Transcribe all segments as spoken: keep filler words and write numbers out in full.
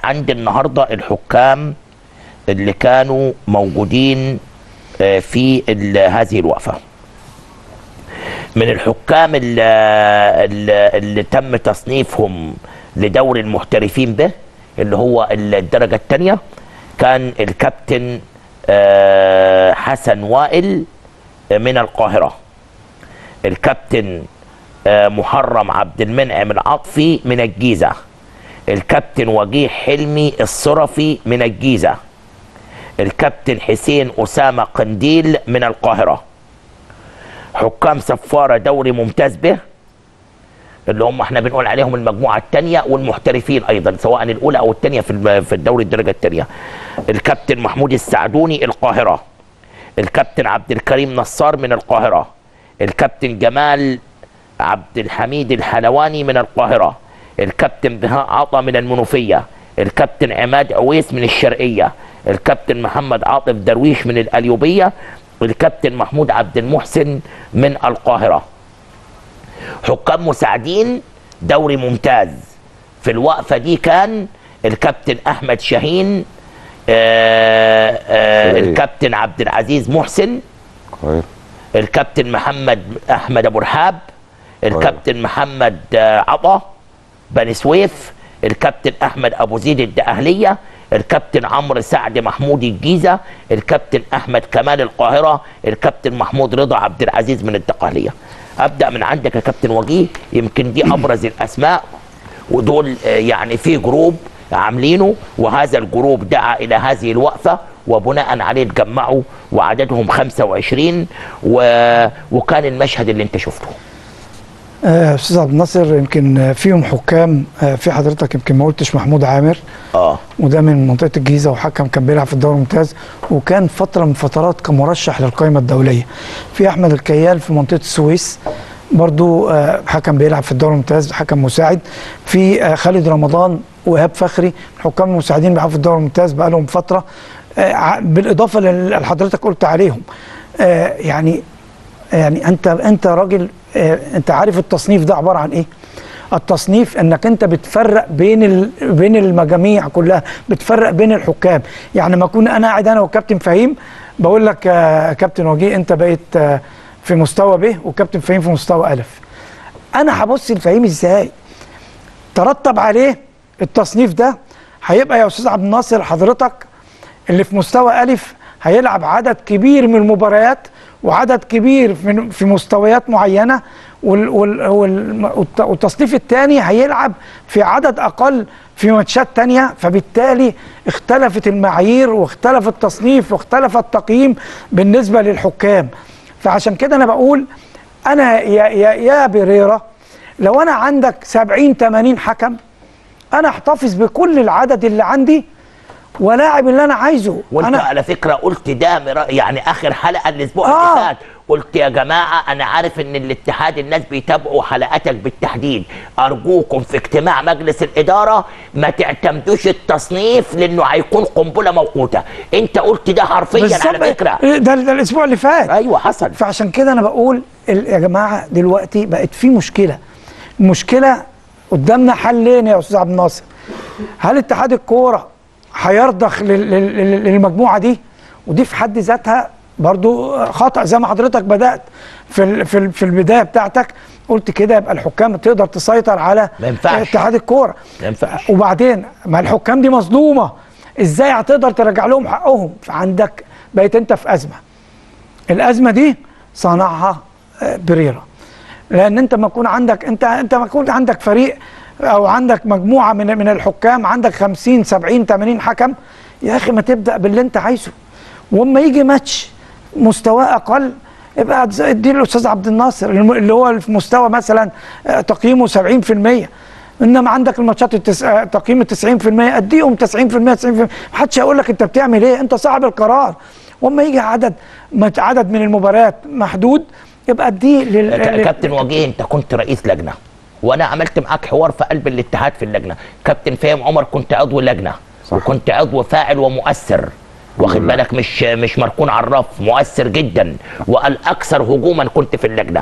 عندي النهارده الحكام اللي كانوا موجودين في هذه الوقفه. من الحكام اللي, اللي تم تصنيفهم لدوري المحترفين به اللي هو الدرجه الثانيه كان الكابتن حسن وائل من القاهره، الكابتن محرم عبد المنعم العطفي من الجيزه، الكابتن وجيه حلمي الصرفي من الجيزه، الكابتن حسين اسامه قنديل من القاهره. حكام صفاره دوري ممتاز به اللي هم احنا بنقول عليهم المجموعه الثانيه والمحترفين ايضا سواء الاولى او الثانيه في في الدوري الدرجه الثانيه. الكابتن محمود السعدوني القاهره، الكابتن عبد الكريم نصار من القاهره، الكابتن جمال عبد الحميد الحلواني من القاهره، الكابتن بهاء عطا من المنوفيه، الكابتن عماد عويس من الشرقيه، الكابتن محمد عاطف درويش من القليوبيه، الكابتن محمود عبد المحسن من القاهره. حكام مساعدين دوري ممتاز في الوقفه دي كان الكابتن احمد شاهين، آآ آآ الكابتن عبد العزيز محسن، الكابتن محمد احمد ابو رحاب، الكابتن محمد عطا بني سويف، الكابتن احمد ابو زيد الدقهليه، الكابتن عمرو سعد محمود الجيزه، الكابتن احمد كمال القاهره، الكابتن محمود رضا عبد العزيز من الدقهليه. ابدا من عندك يا كابتن وجيه، يمكن دي ابرز الاسماء ودول يعني في جروب عاملينه وهذا الجروب دعا الى هذه الوقفه وبناء عليه اتجمعوا وعددهم خمسة وعشرين و... وكان المشهد اللي انت شفته. استاذ عبد الناصر يمكن فيهم حكام، في حضرتك يمكن ما قلتش محمود عامر اه وده من منطقه الجيزه وحكم كان بيلعب في الدوري الممتاز وكان فتره من فترات كمرشح للقائمه الدوليه. في احمد الكيال في منطقه السويس برضو حكم بيلعب في الدوري الممتاز حكم مساعد. في خالد رمضان وايهاب فخري حكام مساعدين بيلعبوا في الدوري الممتاز بقى لهم فتره بالاضافه اللي حضرتك قلت عليهم. يعني يعني انت انت راجل انت عارف التصنيف ده عباره عن ايه؟ التصنيف انك انت بتفرق بين ال... بين المجاميع كلها، بتفرق بين الحكام. يعني ما اكون انا قاعد انا وكابتن فهيم بقول لك يا كابتن وجيه انت بقيت في مستوى ب وكابتن فهيم في مستوى الف. انا هبص لفهيم ازاي؟ ترتب عليه التصنيف ده هيبقى يا استاذ عبد الناصر حضرتك اللي في مستوى الف هيلعب عدد كبير من المباريات وعدد كبير في مستويات معينه والتصنيف الثاني هيلعب في عدد اقل في ماتشات ثانيه، فبالتالي اختلفت المعايير واختلف التصنيف واختلف التقييم بالنسبه للحكام. فعشان كده انا بقول انا يا يا يا بريرة لو انا عندك سبعين ثمانين حكم انا احتفظ بكل العدد اللي عندي ولاعب اللي انا عايزه. وانت أنا على فكره قلت ده يعني اخر حلقه الاسبوع آه. اللي فات قلت يا جماعه انا عارف ان الاتحاد الناس بيتابعوا حلقاتك بالتحديد، ارجوكم في اجتماع مجلس الاداره ما تعتمدوش التصنيف لانه هيكون قنبله موقوته. انت قلت ده حرفيا على فكره ده, ده الاسبوع اللي فات. ايوه حصل. فعشان كده انا بقول يا جماعه دلوقتي بقت في مشكله مشكله قدامنا حلين يا استاذ عبد الناصر. هل اتحاد الكوره هيرضخ للمجموعه دي؟ ودي في حد ذاتها برضو خطأ زي ما حضرتك بدأت في في في البدايه بتاعتك قلت كده يبقى الحكام تقدر تسيطر على اتحاد الكوره. ما ينفعش. وبعدين ما الحكام دي مظلومه، ازاي هتقدر ترجع لهم حقهم؟ فعندك بقيت انت في ازمه. الازمه دي صنعها بريرة، لان انت ما يكون عندك انت انت ما يكون عندك فريق او عندك مجموعه من من الحكام عندك خمسين سبعين ثمانين حكم، يا اخي ما تبدا باللي انت عايزه، واما يجي ماتش مستواه اقل يبقى ادي الاستاذ عبد الناصر اللي هو في مستوى مثلا تقييمه سبعين في المية، انما عندك الماتشات التس... تقييم تسعين في المية اديهم تسعين في المية تسعين في المية، محدش هيقول لك انت بتعمل ايه، انت صاحب القرار. واما يجي عدد عدد من المباريات محدود يبقى اديه لل... كابتن وجيه انت كنت رئيس لجنه وانا عملت معاك حوار في قلب الاتحاد في اللجنه، كابتن فهيم عمر كنت عضو لجنه صح. وكنت عضو فاعل ومؤثر، واخد بالك، مش مش مركون على الرف، مؤثر جدا والاكثر هجوما كنت في اللجنه.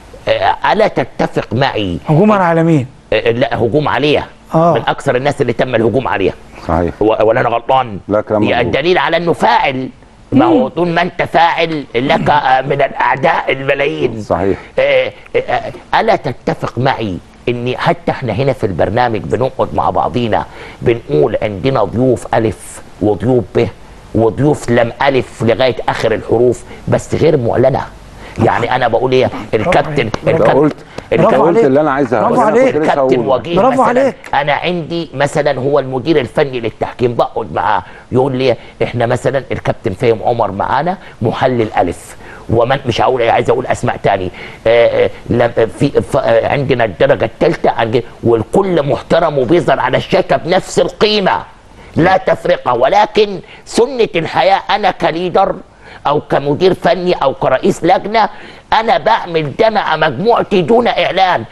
الا تتفق معي؟ هجوما على مين؟ لا هجوم عليها. آه. من اكثر الناس اللي تم الهجوم عليها. صحيح. ولا انا غلطان؟ لا كلام يعني مظبوط. الدليل على انه فاعل. ما هو طول ما انت فاعل لك من الاعداء الملايين. صحيح. آه آه الا تتفق معي ان حتى احنا هنا في البرنامج بنقعد مع بعضينا بنقول عندنا ضيوف الف وضيوف ب وضيوف لم الف لغايه اخر الحروف بس غير معلنه. يعني انا بقول ايه الكابتن الكابتن قلت انت قلت اللي انا عايز برافو عليك. الكابتن وجيه برافو مثلا عليك. انا عندي مثلا هو المدير الفني للتحكيم بقعد معاه يقول لي احنا مثلا الكابتن فاهم عمر معانا محلل الف ومن مش هقول عايز اقول اسماء تاني آآ آآ في آآ عندنا الدرجه الثالثه والكل محترم وبيظهر على الشاشه بنفس القيمه لا تفرقه. ولكن سنه الحياه انا كليدر او كمدير فني او كرئيس لجنه انا بعمل ده مع مجموعتي دون اعلان.